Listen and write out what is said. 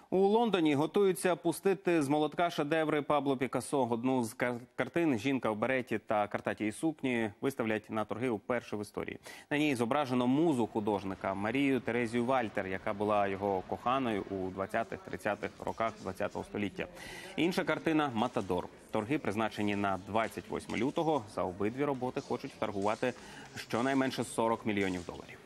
У Лондоні готуються пустити з молотка шедеври Пабло Пікассо. Одну з картин «Жінка в береті та картатій сукні» виставлять на торги вперше в історії. На ній зображено музу художника Марію Терезію Вальтер, яка була його коханою у 20-30-х роках ХХ століття. Інша картина «Матадор». Торги призначені на 28 лютого. За обидві роботи хочуть вторгувати щонайменше $40 мільйонів.